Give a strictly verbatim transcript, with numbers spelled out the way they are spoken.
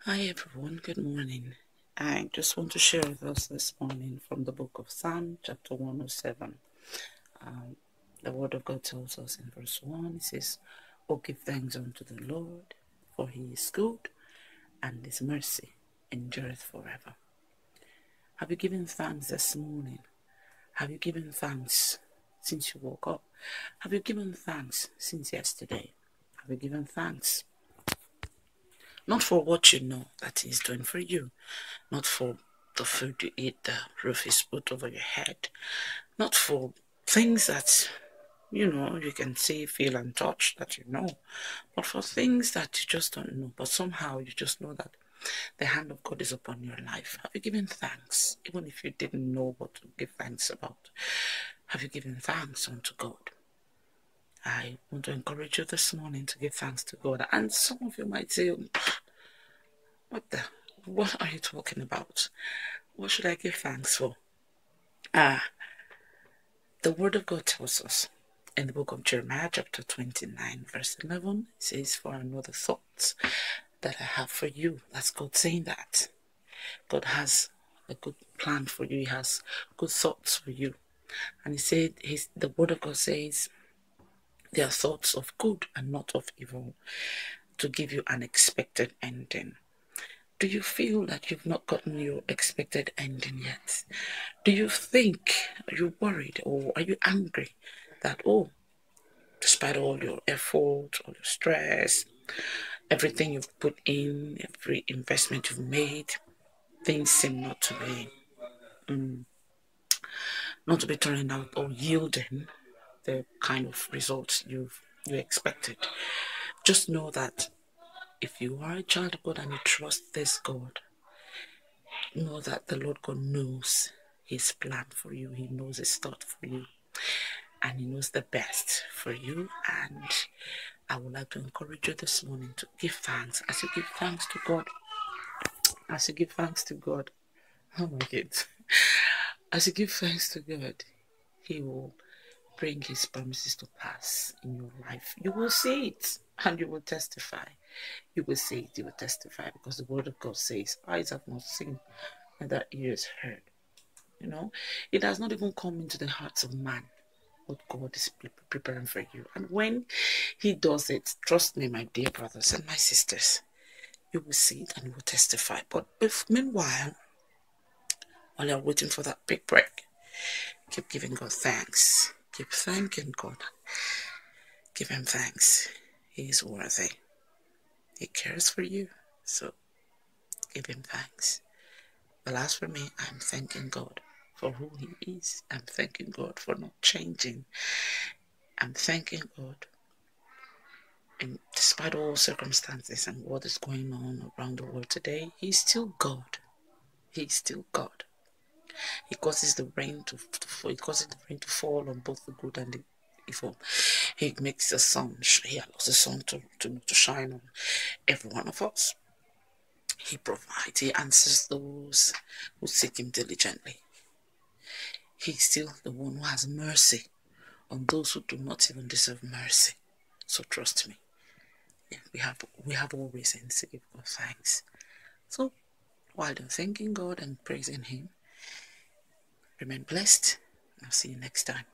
Hi everyone, good morning. I just want to share with us this morning from the book of Psalm, chapter one oh seven. Um, the word of God tells us in verse one, it says, "Oh, give thanks unto the Lord, for he is good, and his mercy endureth forever." Have you given thanks this morning? Have you given thanks since you woke up? Have you given thanks since yesterday? Have you given thanks? Not for what you know that he's doing for you, not for the food you eat, the roof is put over your head, not for things that, you know, you can see, feel, and touch that you know, but for things that you just don't know, but somehow you just know that the hand of God is upon your life. Have you given thanks, even if you didn't know what to give thanks about? Have you given thanks unto God? I want to encourage you this morning to give thanks to God. And some of you might say, what the, what are you talking about? What should I give thanks for? Ah, the word of God tells us in the book of Jeremiah, chapter twenty-nine, verse eleven, it says, "For I know the thoughts that I have for you." That's God saying that. God has a good plan for you. He has good thoughts for you. And he said, his, the word of God says, they are thoughts of good and not of evil, to give you an expected ending. Do you feel that you've not gotten your expected ending yet? Do you think, are you worried, or are you angry that, oh, despite all your effort, all your stress, everything you've put in, every investment you've made, things seem not to be, um, not to be turning out or yielding the kind of results you've you expected? Just know that if you are a child of God and you trust this God, know that the Lord God knows his plan for you. He knows his thought for you, and he knows the best for you. And I would like to encourage you this morning to give thanks. As you give thanks to God, as you give thanks to God, oh my God, as you give thanks to God, he will bring his promises to pass in your life. You will see it and you will testify. You will see it, you will testify, because the word of God says, eyes have not seen, neither ears heard. You know, it has not even come into the hearts of man what God is preparing for you. And when he does it, trust me, my dear brothers and my sisters, you will see it and you will testify. But if meanwhile, while you're waiting for that big break, keep giving God thanks. Keep thanking God. Give him thanks. He is worthy. He cares for you. So give him thanks. But as for me, I'm thanking God for who he is. I'm thanking God for not changing. I'm thanking God. And despite all circumstances and what is going on around the world today, he's still God. He's still God. He causes the rain to, to fall. He causes the rain to fall on both the good and the evil. He makes the sun. He allows the sun to, to, to shine on every one of us. He provides. He answers those who seek him diligently. He's still the one who has mercy on those who do not even deserve mercy. So trust me. Yeah, we have we have all reasons to give God thanks. So while you're thanking God and praising him, remain blessed. I'll see you next time.